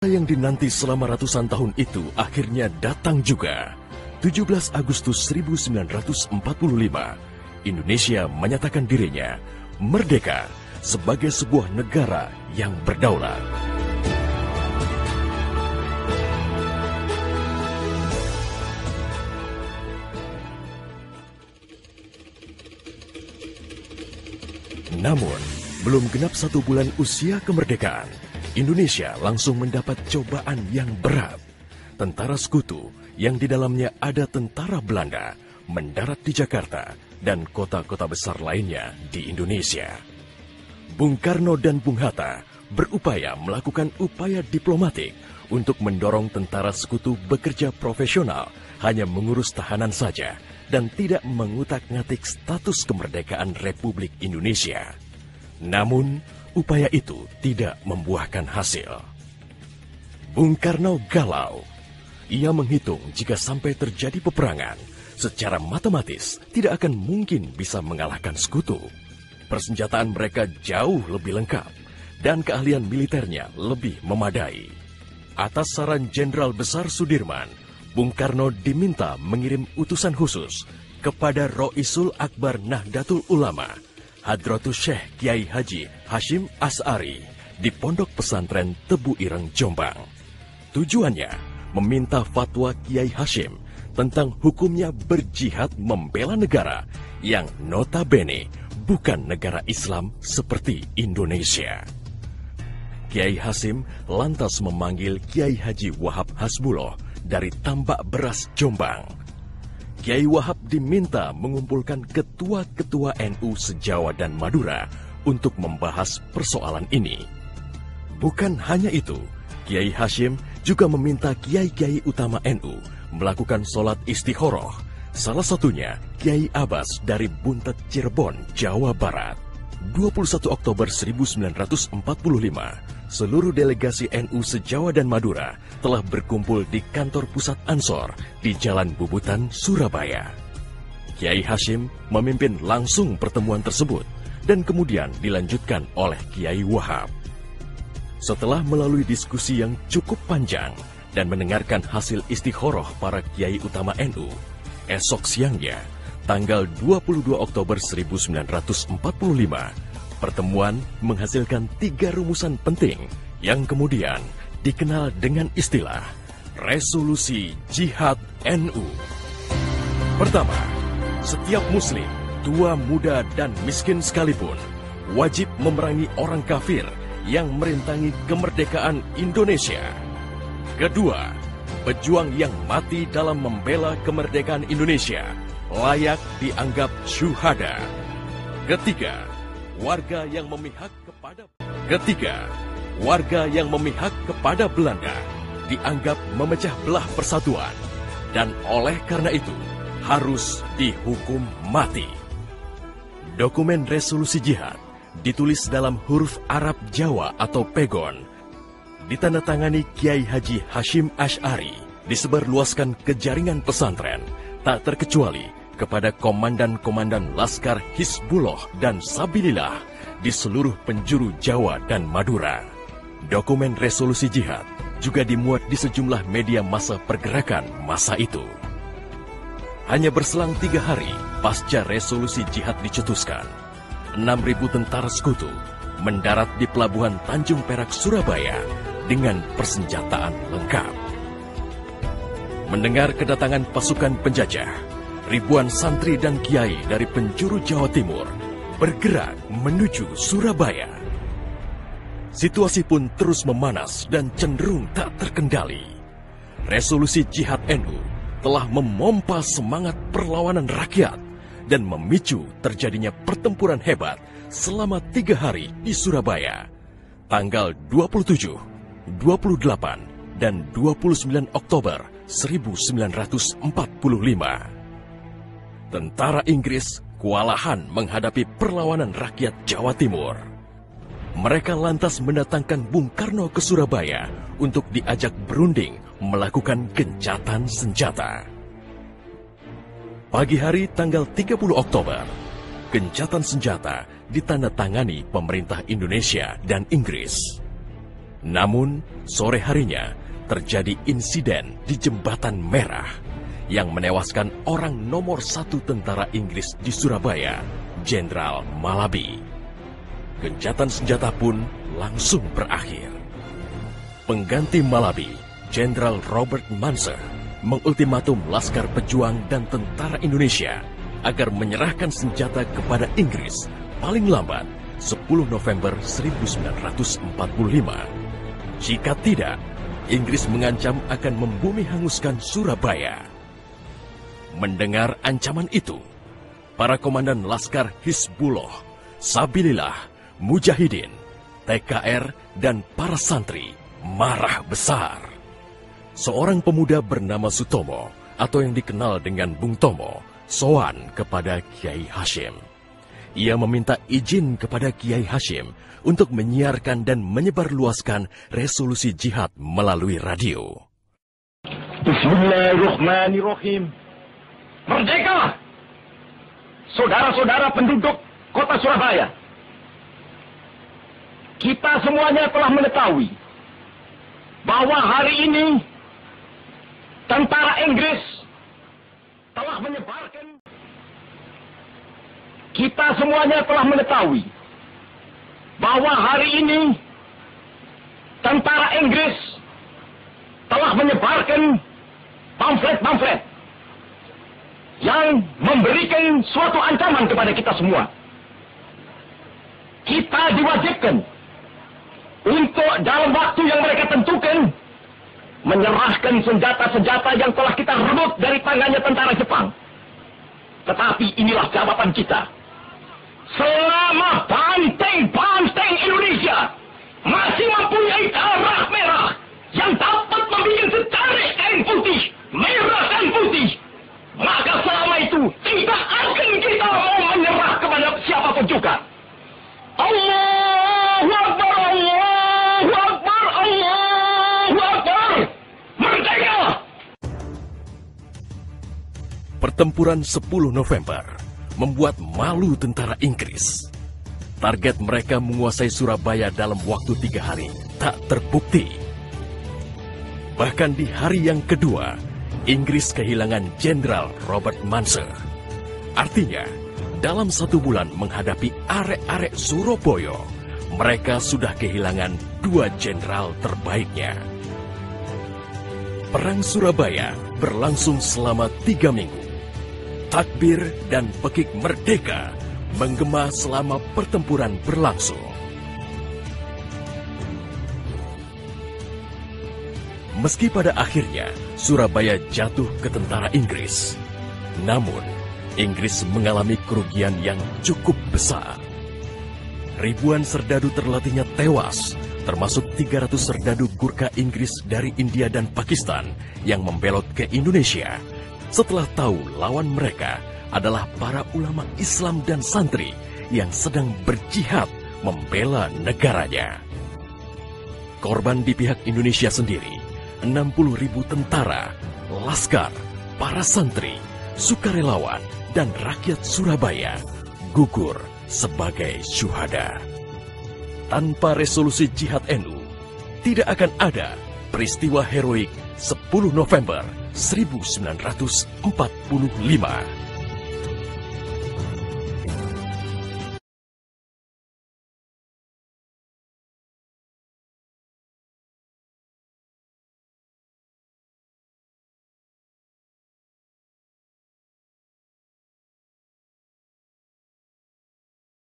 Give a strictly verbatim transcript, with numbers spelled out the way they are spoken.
Yang dinanti selama ratusan tahun itu akhirnya datang juga. tujuh belas Agustus seribu sembilan ratus empat puluh lima, Indonesia menyatakan dirinya merdeka sebagai sebuah negara yang berdaulat. Namun, belum genap satu bulan usia kemerdekaan, Indonesia langsung mendapat cobaan yang berat. Tentara sekutu yang di dalamnya ada tentara Belanda mendarat di Jakarta dan kota-kota besar lainnya di Indonesia. Bung Karno dan Bung Hatta berupaya melakukan upaya diplomatik untuk mendorong tentara sekutu bekerja profesional, hanya mengurus tahanan saja dan tidak mengutak-ngatik status kemerdekaan Republik Indonesia. Namun, upaya itu tidak membuahkan hasil. Bung Karno galau. Ia menghitung jika sampai terjadi peperangan, secara matematis tidak akan mungkin bisa mengalahkan sekutu. Persenjataan mereka jauh lebih lengkap dan keahlian militernya lebih memadai. Atas saran Jenderal Besar Sudirman, Bung Karno diminta mengirim utusan khusus kepada Roisul Akbar Nahdlatul Ulama, Hadratus Syekh Kiai Haji Hashim Asy'ari di Pondok Pesantren Tebu Ireng, Jombang. Tujuannya meminta fatwa Kiai Hashim tentang hukumnya berjihad membela negara yang notabene bukan negara Islam seperti Indonesia. Kiai Hashim lantas memanggil Kiai Haji Wahab Hasbuloh dari Tambak Beras, Jombang. Kiai Wahab diminta mengumpulkan ketua-ketua N U se-Jawa dan Madura untuk membahas persoalan ini. Bukan hanya itu, Kiai Hashim juga meminta kiai-kiai utama N U melakukan sholat istikharah, salah satunya Kiai Abbas dari Buntet, Cirebon, Jawa Barat. dua puluh satu Oktober seribu sembilan ratus empat puluh lima, seluruh delegasi N U se-Jawa dan Madura telah berkumpul di kantor pusat Ansor di Jalan Bubutan, Surabaya. Kiai Hashim memimpin langsung pertemuan tersebut dan kemudian dilanjutkan oleh Kiai Wahab. Setelah melalui diskusi yang cukup panjang dan mendengarkan hasil istikharah para kiai utama N U, esok siangnya, tanggal dua puluh dua Oktober seribu sembilan ratus empat puluh lima, pertemuan menghasilkan tiga rumusan penting yang kemudian dikenal dengan istilah Resolusi Jihad N U. Pertama, setiap muslim, tua, muda, dan miskin sekalipun, wajib memerangi orang kafir yang merintangi kemerdekaan Indonesia. Kedua, pejuang yang mati dalam membela kemerdekaan Indonesia layak dianggap syuhada. Ketiga, warga yang memihak kepada Ketiga, warga yang memihak kepada Belanda dianggap memecah belah persatuan dan oleh karena itu harus dihukum mati. Dokumen resolusi jihad ditulis dalam huruf Arab Jawa atau pegon, ditandatangani Kiai Haji Hashim Asy'ari, disebarluaskan ke jaringan pesantren, tak terkecuali kepada komandan-komandan Laskar Hizbullah dan Sabilillah di seluruh penjuru Jawa dan Madura. Dokumen resolusi jihad juga dimuat di sejumlah media massa pergerakan masa itu. Hanya berselang tiga hari pasca resolusi jihad dicetuskan, enam ribu tentara sekutu mendarat di Pelabuhan Tanjung Perak, Surabaya dengan persenjataan lengkap. Mendengar kedatangan pasukan penjajah, ribuan santri dan kiai dari penjuru Jawa Timur bergerak menuju Surabaya. Situasi pun terus memanas dan cenderung tak terkendali. Resolusi Jihad N U telah memompa semangat perlawanan rakyat dan memicu terjadinya pertempuran hebat selama tiga hari di Surabaya, tanggal dua puluh tujuh, dua puluh delapan, dan dua puluh sembilan Oktober seribu sembilan ratus empat puluh lima. Tentara Inggris kewalahan menghadapi perlawanan rakyat Jawa Timur. Mereka lantas mendatangkan Bung Karno ke Surabaya untuk diajak berunding melakukan gencatan senjata. Pagi hari tanggal tiga puluh Oktober, gencatan senjata ditandatangani pemerintah Indonesia dan Inggris. Namun, sore harinya terjadi insiden di Jembatan Merah yang menewaskan orang nomor satu tentara Inggris di Surabaya, Jenderal Malabi. Gencatan senjata pun langsung berakhir. Pengganti Malabi, Jenderal Robert Munser, mengultimatum Laskar Pejuang dan tentara Indonesia agar menyerahkan senjata kepada Inggris paling lambat sepuluh November seribu sembilan ratus empat puluh lima. Jika tidak, Inggris mengancam akan membumi hanguskan Surabaya. Mendengar ancaman itu, para komandan Laskar Hizbullah, Sabilillah, Mujahidin, T K R, dan para santri marah besar. Seorang pemuda bernama Sutomo, atau yang dikenal dengan Bung Tomo, sowan kepada Kiai Hashim. Ia meminta izin kepada Kiai Hashim untuk menyiarkan dan menyebarluaskan resolusi jihad melalui radio. Bismillahirrahmanirrahim. Merdeka! Saudara-saudara penduduk kota Surabaya, kita semuanya telah mengetahui bahwa hari ini tentara Inggris telah menyebarkan. Kita semuanya telah mengetahui bahwa hari ini tentara Inggris telah menyebarkan pamflet-pamflet yang memberikan suatu ancaman kepada kita semua. Kita diwajibkan untuk dalam waktu yang mereka tentukan menyerahkan senjata-senjata yang telah kita rebut dari tangannya tentara Jepang. Tetapi inilah jawaban kita. Selama banteng-banteng Indonesia masih mempunyai darah merah yang dapat membuat setarik kain putih, merah dan putih, maka selama itu tidak akan kita mau menyerah kepada siapapun juga. Allahu Akbar, Allahu Akbar, Allahu Akbar. Merdeka! Pertempuran sepuluh November membuat malu tentara Inggris. Target mereka menguasai Surabaya dalam waktu tiga hari tak terbukti. Bahkan di hari yang kedua, Inggris kehilangan Jenderal Robert Munser. Artinya, dalam satu bulan menghadapi arek-arek Surabaya, mereka sudah kehilangan dua jenderal terbaiknya. Perang Surabaya berlangsung selama tiga minggu. Takbir dan pekik merdeka menggema selama pertempuran berlangsung. Meski pada akhirnya Surabaya jatuh ke tentara Inggris, namun Inggris mengalami kerugian yang cukup besar. Ribuan serdadu terlatihnya tewas, termasuk tiga ratus serdadu Gurkha Inggris dari India dan Pakistan yang membelot ke Indonesia setelah tahu lawan mereka adalah para ulama Islam dan santri yang sedang berjihad membela negaranya. Korban di pihak Indonesia sendiri, enam puluh ribu tentara, laskar, para santri, sukarelawan, dan rakyat Surabaya gugur sebagai syuhada. Tanpa resolusi jihad N U, tidak akan ada peristiwa heroik sepuluh November seribu sembilan ratus empat puluh lima.